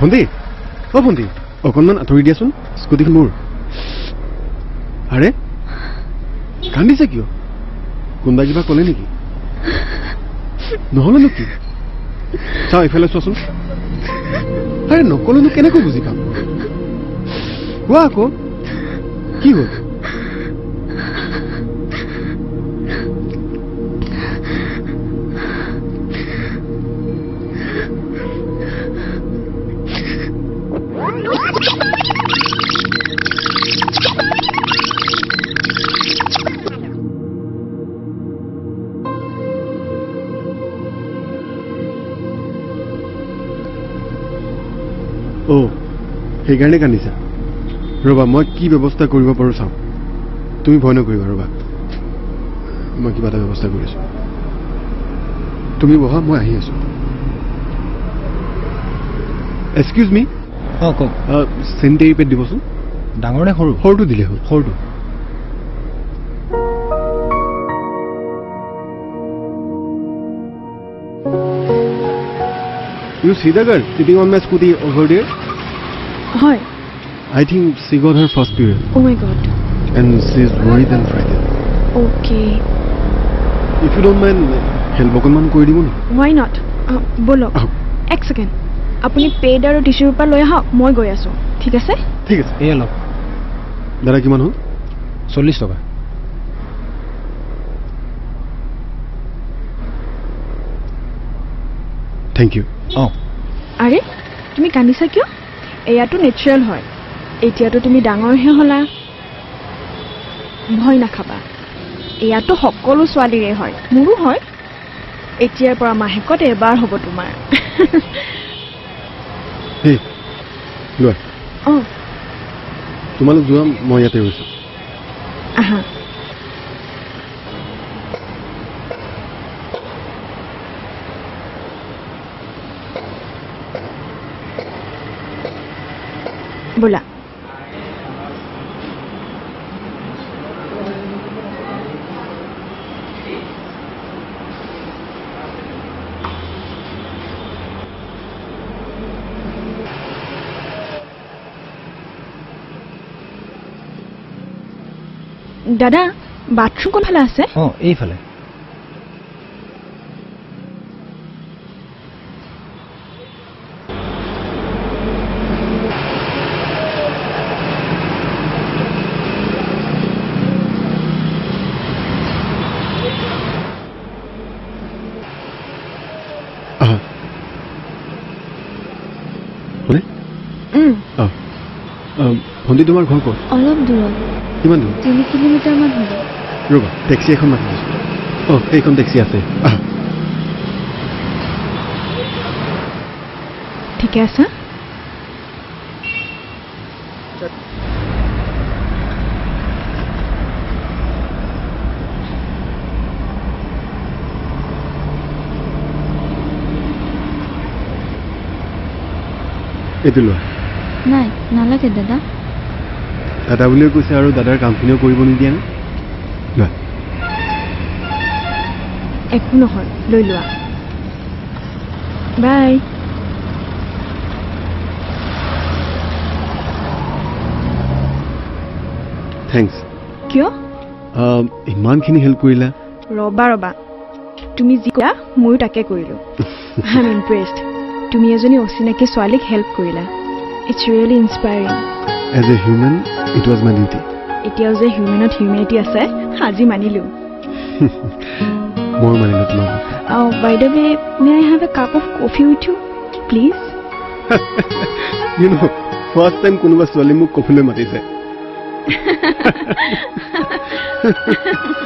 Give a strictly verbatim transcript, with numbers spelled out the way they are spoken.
ভন্টি অ ভন্টি অকণমান আঁতৰি দিয়াচোন স্কুটিখন মোৰ আৰে কান্দিছে কিয় কোনোবা কিবা ক'লে নেকি নহ'লেনো কি চাওঁ এইফালে চোৱাচোন আৰে নক'লেনো কেনেকৈ বুজি পাম কোৱা আকৌ কি হ'ল অ সেইকাৰণে কান্দিছা ৰবা মই কি ব্যৱস্থা কৰিব পাৰোঁ চাওঁ তুমি ভয় নকৰিবা ৰবা মই কিবা এটা ব্যৱস্থা কৰিছোঁ তুমি বহা মই আহি আছোঁ এক্সকিউজ মি অঁ কওক চেনিটেৰী পেড দিবচোন ডাঙৰ নে সৰু সৰুটো দিলে হ'ল সৰুটো You see the girl sitting on my scooty over there? Hi. I think she got her first period. Oh my god. And she's worried and frightened. Okay. If you don't mind, help okon koi dibo ni? Why not? Uh, bolo. Oh. Ek second. Apuni paid aru tissue paper loi aha, moi goi asu. Thik ase? Thik ase. Ei lok. Dara kiman hol? চল্লিশ টাকা Thank you. Oh. আরে তুমি কান্দিছা কিয় এয়াটো natural হয় এতিয়াতো তুমি ডাঙৰ হে হলা ভয় নাখাবা এয়াটো সকলো ছোৱালীৰে হয় মোৰো হয় এতিয়াৰ পৰা মাহেকত এবাৰ হ'ব তোমাৰ হে লোৱা অ তোমালোক যোৱা মই ইয়াতে ৰৈছো আহা बोला दादा बाथरूम कोन फाले আছে অ এই ফালে ভন্টি তোমাৰ ঘৰ ক'ত অলপ দূৰত কিমান দূৰ তিনি কিলোমিটাৰ মান হ'ব ৰবা টেক্সি এখন মাতি দিছো অ এইখন টেক্সি আছে আহ ঠিক আছে এইটো লোৱা নাই নালাগে দাদা দাদা বুলিও কৈছে আৰু দাদাৰ কামখিনিও কৰিব নিদিয়া নে লোৱা একো নহয় লৈ লোৱা বাই থেংকছ কিয় ইমানখিনি হেল্প কৰিলা ৰবা ৰবা তুমি যি কৰা ময়ো তাকে কৰিলো আই এম ইমপ্ৰেছড তুমি এজনী অচিনাকি ছোৱালীক হেল্প কৰিলা it's really inspiring as a human it was my duty এতিয়াও যে হিউমেনত হিউমেনিটি আছে আজি মানিলো মই মানিলো তোমাক Oh, by the way, may I have a cup of coffee with you, please? You know, first time কোনোবা ছোৱালী মোক কফিলৈ মাতিছে